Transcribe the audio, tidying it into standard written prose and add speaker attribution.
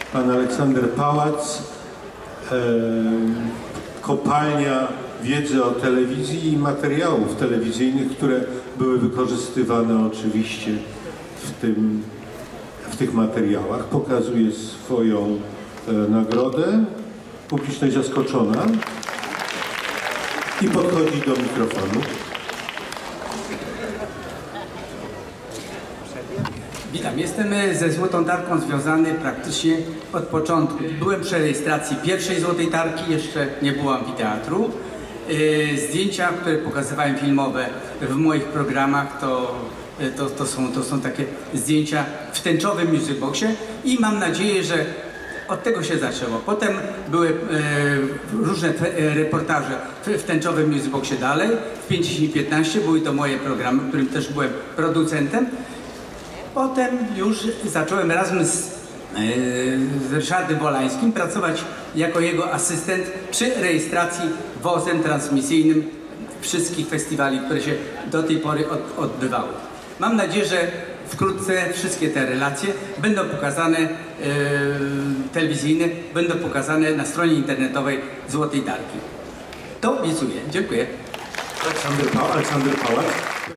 Speaker 1: pan Aleksander Pałac, kopalnia wiedzy o telewizji i materiałów telewizyjnych, które były wykorzystywane oczywiście w tych materiałach. Pokazuje swoją nagrodę. Publiczność zaskoczona i podchodzi do mikrofonu.
Speaker 2: Witam, jestem ze Złotą Tarką związany praktycznie od początku. Byłem przy rejestracji pierwszej Złotej Tarki, jeszcze nie było amfiteatru. Zdjęcia, które pokazywałem filmowe w moich programach, to są takie zdjęcia w tęczowym Music Boxie i mam nadzieję, że od tego się zaczęło. Potem były różne reportaże w tęczowym Music Boxie dalej. W 5.15 były to moje programy, w którym też byłem producentem. Potem już zacząłem razem z Ryszardem Wolańskim pracować jako jego asystent przy rejestracji wozem transmisyjnym wszystkich festiwali, które się do tej pory odbywały. Mam nadzieję, że wkrótce wszystkie te relacje będą pokazane, telewizyjne, będą pokazane na stronie internetowej Złotej Tarki. To obiecuję. Dziękuję.
Speaker 1: Aleksander Pałac.